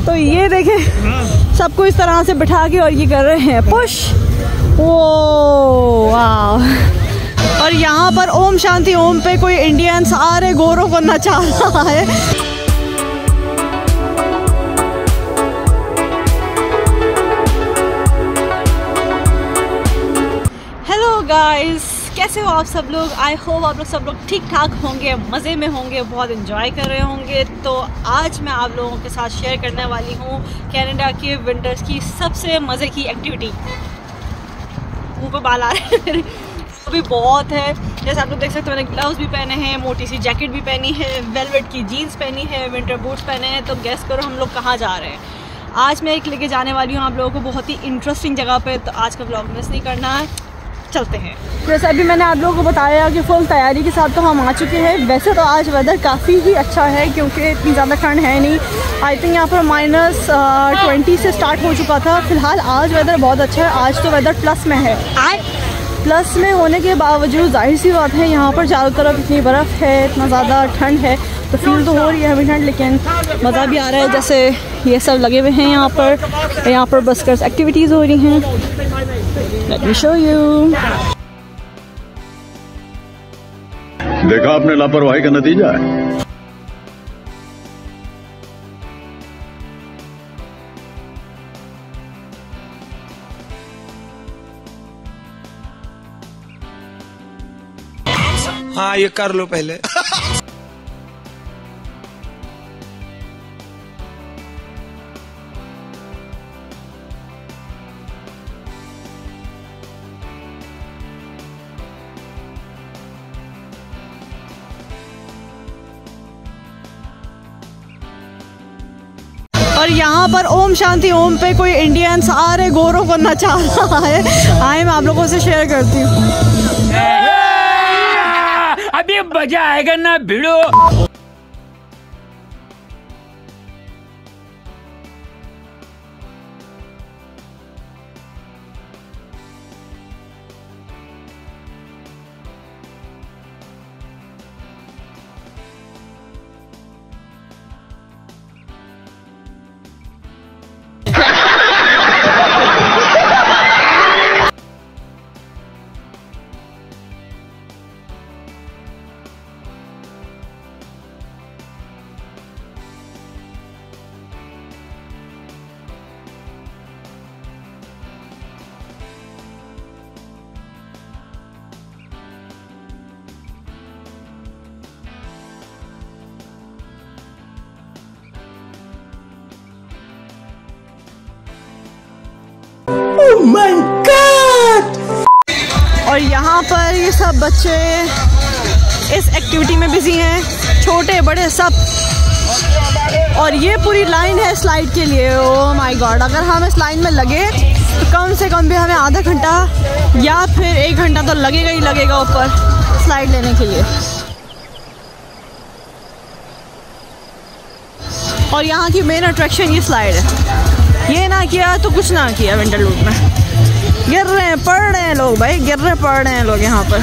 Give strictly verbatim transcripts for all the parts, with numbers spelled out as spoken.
तो ये देखें सबको इस तरह से बिठा के और ये कर रहे हैं पुश। ओ वाह। और यहाँ पर ओम शांति ओम पे कोई इंडियन सारे गोरों को नचा रहा है। हेलो गाइस, कैसे हो आप सब लोग? आई होप आप लोग सब लोग ठीक ठाक होंगे, मज़े में होंगे, बहुत एंजॉय कर रहे होंगे। तो आज मैं आप लोगों के साथ शेयर करने वाली हूँ कनाडा के विंटर्स की सबसे मज़े की एक्टिविटी। मुँह पे बाल आ रहे हैं मेरे, भी बहुत है। जैसे आप लोग देख सकते हो मैंने ग्लव्स भी पहने हैं, मोटी सी जैकेट भी पहनी है, वेलवेट की जीन्स पहनी है, विंटर बूट्स पहने हैं। तो गेस करो हम लोग कहाँ जा रहे हैं। आज मैं एक लेके जाने वाली हूँ आप लोगों को बहुत ही इंटरेस्टिंग जगह पे। तो आज का व्लॉग मिस नहीं करना है, चलते हैं। जैसे अभी मैंने आप लोगों को बताया कि फुल तैयारी के साथ तो हम आ चुके हैं। वैसे तो आज वेदर काफ़ी ही अच्छा है क्योंकि इतनी ज़्यादा ठंड है नहीं। आई थिंक यहाँ पर माइनस ट्वेंटी से स्टार्ट हो चुका था। फिलहाल आज वेदर बहुत अच्छा है। आज तो वेदर प्लस में है। प्लस में होने के बावजूद जाहिर सी बात है यहाँ पर चारों तरफ इतनी बर्फ़ है, इतना ज़्यादा ठंड है, तो फील तो हो रही है हमें ठंड, लेकिन मज़ा भी आ रहा है। जैसे ये सब लगे हुए हैं यहाँ पर, यहाँ पर बस्कर्स एक्टिविटीज़ हो रही हैं। Let me show you. देखा आपने लापरवाही का नतीजा है। हाँ ये कर लो पहले। और यहाँ पर ओम शांति ओम पे कोई इंडियन सारे गोरों को नचा रहा है। आए मैं आप लोगों से शेयर करती हूँ। अभी मजा आएगा ना भिड़ो। Oh my God! और यहाँ पर ये सब बच्चे इस एक्टिविटी में बिजी हैं, छोटे बड़े सब। और ये पूरी लाइन है स्लाइड के लिए। ओह माय गॉड, अगर हम इस लाइन में लगे तो कम से कम भी हमें आधा घंटा या फिर एक घंटा तो लगेगा ही लगेगा ऊपर स्लाइड लेने के लिए। और यहाँ की मेन अट्रैक्शन ये स्लाइड है। ये ना किया तो कुछ ना किया। विंटर लूट में गिर रहे हैं, पड़ रहे हैं लोग भाई, गिर रहे पड़ रहे हैं लोग यहाँ पर।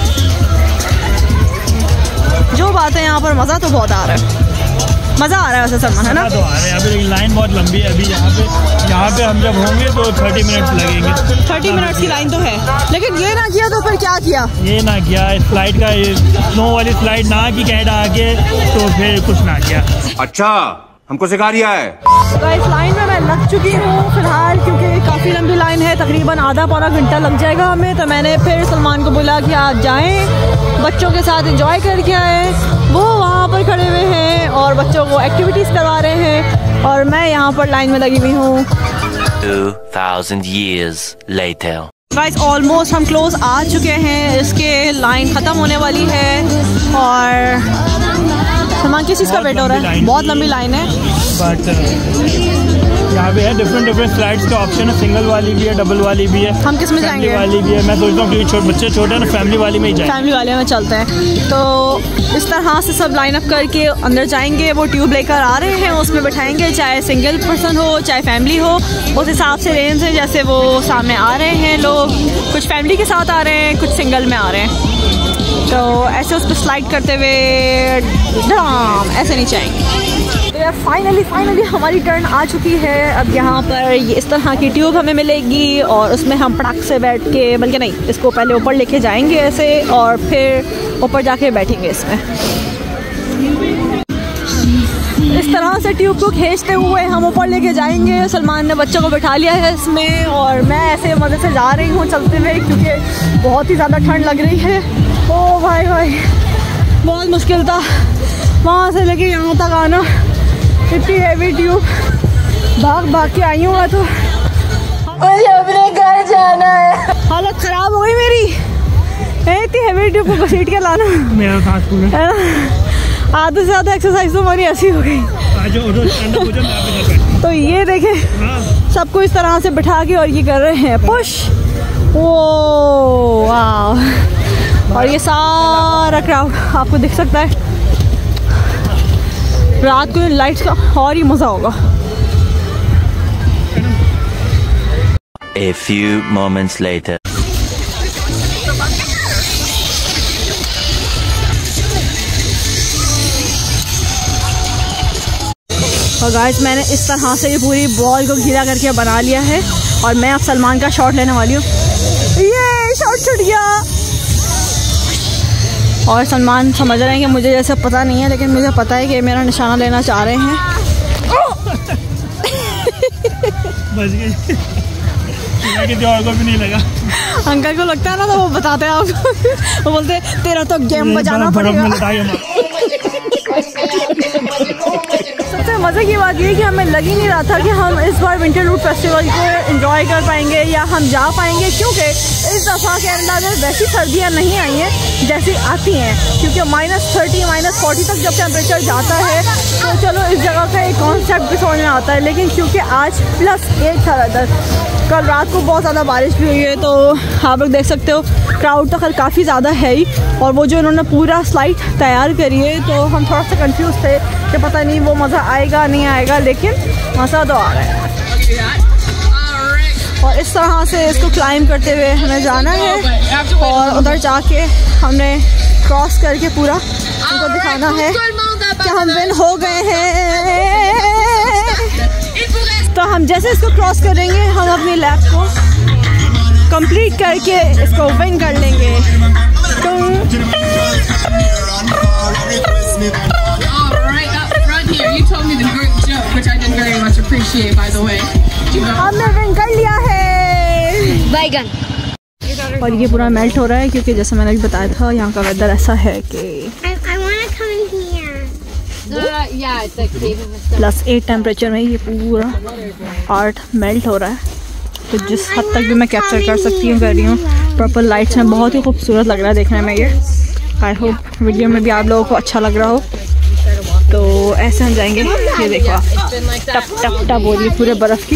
जो बात है यहाँ पर मज़ा तो बहुत आ रहा है। मज़ा आ रहा है वैसे सलमान, है ना? तो आ रहे हैं यहाँ पे, लेकिन लाइन बहुत लंबी है अभी। यहाँ पे यहाँ पे हम जब होंगे तो थर्टी मिनट्स लगेंगे। थर्टी मिनट्स की लाइन तो है, लेकिन ये ना किया तो फिर क्या किया? ये ना किया स्लाइड का, स्नो वाली स्लाइड ना की कनाडा आके, तो फिर कुछ ना किया। अच्छा हमको सिखा रिया है। तो इस लाइन में मैं लग चुकी हूँ फिलहाल, क्योंकि काफ़ी लंबी लाइन है, तकरीबन आधा पौना घंटा लग जाएगा हमें। तो मैंने फिर सलमान को बोला कि आप जाएं, बच्चों के साथ एंजॉय करके आए। वो वहाँ पर खड़े हुए हैं और बच्चों को एक्टिविटीज़ करवा रहे हैं, और मैं यहाँ पर लाइन में लगी हुई हूँ। two thousand years later. Guys almost हम क्लोज आ चुके हैं, इसके लाइन ख़त्म होने वाली है। और सलमान किस चीज़ का वेट हो रहा है? बहुत लंबी लाइन है। बट यहाँ पे है डिफरेंट डिफरेंट स्लाइड्स का ऑप्शन है। सिंगल वाली भी है, डबल वाली भी है। हम किस में जाएंगे? वाली भी है। मैं सोचता हूँ क्योंकि छोटे बच्चे छोटे हैं ना, फैमिली वाली में ही जाएंगे। फैमिली वाले में चलते हैं। तो इस तरह से सब लाइन अप करके अंदर जाएंगे। वो ट्यूब लेकर आ रहे हैं, उसमें बैठाएंगे, चाहे सिंगल पर्सन हो चाहे फैमिली हो, उस हिसाब से रेंज है। जैसे वो सामने आ रहे हैं लोग, कुछ फैमिली के साथ आ रहे हैं, कुछ सिंगल में आ रहे हैं। तो ऐसे उस पर स्लाइड करते हुए धड़ाम ऐसे नीचे आएंगे। तो यार फाइनली फाइनली हमारी टर्न आ चुकी है। अब यहाँ पर ये इस तरह की ट्यूब हमें मिलेगी और उसमें हम पटाख से बैठ के, बल्कि नहीं, इसको पहले ऊपर लेके जाएंगे ऐसे और फिर ऊपर जाके बैठेंगे इसमें। इस तरह से ट्यूब को खींचते हुए हम ऊपर लेके जाएंगे। सलमान ने बच्चों को बैठा लिया है इसमें और मैं ऐसे मज़े से जा रही हूँ चलते हुए, क्योंकि बहुत ही ज़्यादा ठंड लग रही है। ओ भाई भाई बहुत मुश्किल था वहाँ से लेके यहाँ तक आना, इतनी हैवी ट्यूब, भाग भाग के आई हूँ मैं तो। मुझे अपने घर जाना है, हालत ख़राब हो गई मेरी, इतनी हैवी ट्यूब को घसीट के लाना। मेरा सांस फूल है, आधे से ज़्यादा एक्सरसाइज तो हमारी ऐसी हो गई। तो ये देखे सबको इस तरह से बिठा के और ये कर रहे हैं पुश। ओ वाह, और ये सारा क्राउड आपको दिख सकता है। रात को लाइट्स का और ही मज़ा होगा। A few moments later. और गाइस मैंने इस तरह से ये पूरी बॉल को घिरा करके बना लिया है और मैं अब सलमान का शॉट लेने वाली हूँ। ये शॉट छूट गया और सलमान समझ रहे हैं कि मुझे जैसे पता नहीं है, लेकिन मुझे पता है कि मेरा निशाना लेना चाह रहे हैं। बच गई, किसी और को भी नहीं लगा। अंकल को लगता है ना, तो वो बताते हैं आपको, वो बोलते हैं तेरा तो गेम बजाना पड़ेगा। सबसे मज़े की बात ये कि हमें लग ही नहीं रहा था कि हम इस बार विंटरलूट फेस्टिवल को एंजॉय कर पाएंगे या हम जा पाएंगे, क्योंकि इस दफ़ा कनाडा में वैसी सर्दियाँ नहीं आई हैं जैसी आती हैं, क्योंकि माइनस थर्टी माइनस फोर्टी तक जब टेम्परेचर जाता है तो चलो इस जगह का एक कॉन्सेप्ट भी समझ में आता है। लेकिन क्योंकि आज प्लस एट था वेदर, कल रात को बहुत ज़्यादा बारिश भी हुई है, तो आप लोग देख सकते हो क्राउड तो कल काफ़ी ज़्यादा है ही। और वो जो इन्होंने पूरा स्लाइड तैयार करी है, तो हम थोड़ा सा कंफ्यूज थे कि पता नहीं वो मज़ा आएगा नहीं आएगा, लेकिन मज़ा तो आ रहा है। और इस तरह से इसको क्लाइंब करते हुए हमें जाना है और उधर जाके हमने क्रॉस करके पूरा उनको दिखाना है कि हम विन हो गए हैं। तो हम जैसे इसको क्रॉस करेंगे हम अपनी लैप को कंप्लीट करके इसको विन कर लेंगे। हमने विन कर लिया है बैगन। और ये पूरा मेल्ट हो रहा है क्योंकि जैसे मैंने बताया था यहाँ का वेदर ऐसा है कि प्लस एट टेम्परेचर में ये पूरा आर्ट मेल्ट हो रहा है। तो जिस हद तक भी मैं कैप्चर कर सकती हूँ कर रही हूँ। प्रॉपर लाइट्स में बहुत ही खूबसूरत लग रहा है देखने में ये। आई होप वीडियो में भी आप लोगों को अच्छा लग रहा हो। तो ऐसे हम जाएंगे, ये देखो आप टप टप टप हो रही है पूरे बर्फ़ की।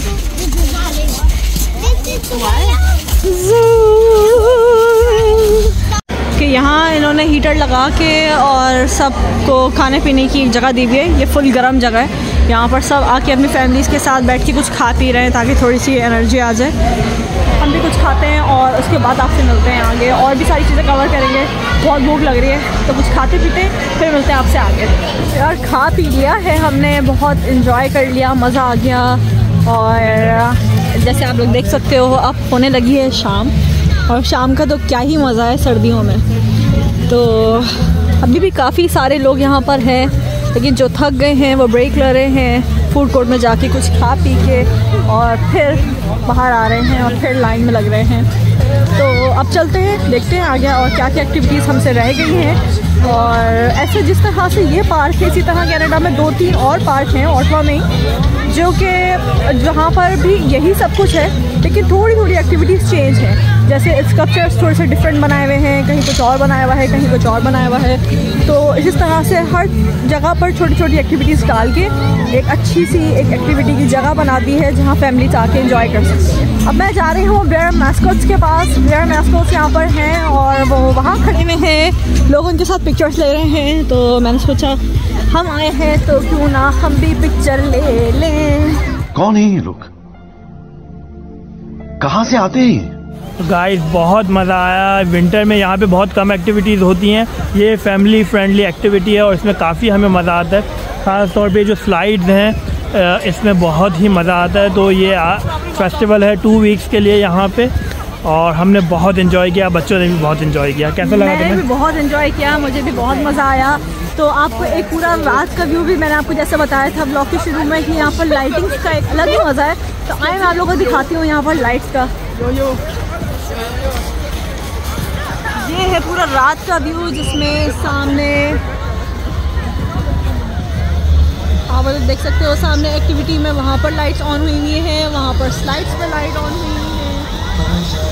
कि यहाँ इन्होंने हीटर लगा के और सबको खाने पीने की एक जगह दी हुई है। ये फुल गर्म जगह है, यहाँ पर सब आके अपनी फैमिलीज़ के साथ बैठ के कुछ खा पी रहे हैं ताकि थोड़ी सी एनर्जी आ जाए। हम भी कुछ खाते हैं और उसके बाद आपसे मिलते हैं आगे, और भी सारी चीज़ें कवर करेंगे। बहुत भूख लग रही है तो कुछ खाते पीते फिर मिलते हैं आपसे आगे। यार खा पी लिया है हमने, बहुत इन्जॉय कर लिया, मज़ा आ गया। और जैसे आप लोग देख सकते हो अब होने लगी है शाम, और शाम का तो क्या ही मज़ा है सर्दियों में। तो अभी भी काफ़ी सारे लोग यहाँ पर हैं, लेकिन जो थक गए हैं वो ब्रेक ले रहे हैं, फूड कोर्ट में जाके कुछ खा पी के और फिर बाहर आ रहे हैं और फिर लाइन में लग रहे हैं। तो अब चलते हैं, देखते हैं आगे और क्या क्या एक्टिविटीज़ हमसे रह गई हैं। और ऐसे जिस तरह से ये पार्क है, इसी तरह कनाडा में दो तीन और पार्क हैं ऑटवा में, जो कि जहाँ पर भी यही सब कुछ है, लेकिन थोड़ी थोड़ी एक्टिविटीज़ चेंज हैं। जैसे स्कल्पचर्स थोड़े से डिफरेंट बनाए हुए हैं, कहीं कुछ और बनाया हुआ है, कहीं कुछ और बनाया हुआ है। तो इस तरह से हर जगह पर छोटी छोटी एक्टिविटीज़ डाल के एक अच्छी सी एक एक्टिविटी की जगह बना दी है जहाँ फैमिली आके एंजॉय कर सकती है। अब मैं जा रही हूँ ब्लेयर मैस्कॉट्स के पास। ब्लेयर मैस्कॉट्स यहाँ पर हैं और वो वहाँ खड़े हुए हैं, लोग उनके साथ पिक्चर्स ले रहे हैं। तो मैंने सोचा हम आए हैं तो क्यों ना हम भी पिक्चर ले लें। कौन है ये लोग, कहाँ से आते हैं? गाइस बहुत मज़ा आया। विंटर में यहाँ पे बहुत कम एक्टिविटीज़ होती हैं, ये फैमिली फ्रेंडली एक्टिविटी है और इसमें काफ़ी हमें मज़ा आता है। ख़ास तौर पे जो स्लाइड्स हैं इसमें बहुत ही मज़ा आता है। तो ये फेस्टिवल है टू वीक्स के लिए यहाँ पे और हमने बहुत इन्जॉय किया, बच्चों ने भी बहुत इन्जॉय किया। कैसा लगा तुम्हें? मैंने भी बहुत इन्जॉय किया, मुझे भी बहुत मज़ा आया। तो आपको एक पूरा रात का व्यू भी मैंने आपको जैसे बताया था ब्लॉग के शुरू में कि यहाँ पर लाइटिंग्स का एक अलग ही मज़ा है। तो आए मैं आप लोगों को दिखाती हूँ यहाँ पर लाइट्स का। यो यो ये है पूरा रात का व्यू जिसमें सामने आप देख सकते हो, सामने एक्टिविटी में वहाँ पर लाइट्स ऑन हुई हुई हैं, वहाँ पर स्लाइड्स पर लाइट ऑन हुई हुई है।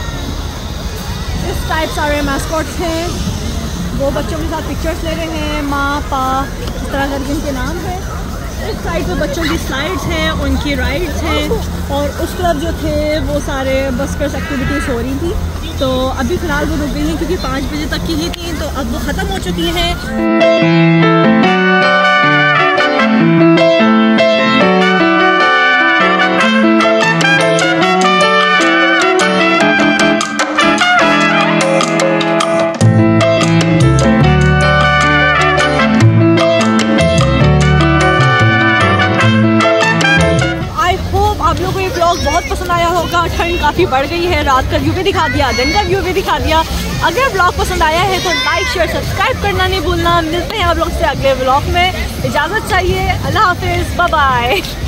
इस टाइप सारे मैस्कॉट्स हैं, वो बच्चों के साथ पिक्चर्स ले रहे हैं, माँ पा इस तरह करके इनके नाम है। इस साइड पे बच्चों की स्लाइड्स हैं, उनकी राइड्स हैं और उस तरफ जो थे वो सारे बस्कर्स एक्टिविटीज़ हो रही थी। तो अभी फ़िलहाल वो रुक गई हैं क्योंकि पाँच बजे तक की ही थी, तो अब वो ख़त्म हो चुकी हैं। बहुत पसंद आया होगा। ठंड काफ़ी बढ़ गई है, रात का व्यू भी दिखा दिया, दिन का व्यू भी दिखा दिया। अगर ब्लॉग पसंद आया है तो लाइक शेयर सब्सक्राइब करना नहीं भूलना। मिलते हैं आप लोग से अगले ब्लॉग में, इजाज़त चाहिए, अल्लाह हाफिज़, बाय बाय।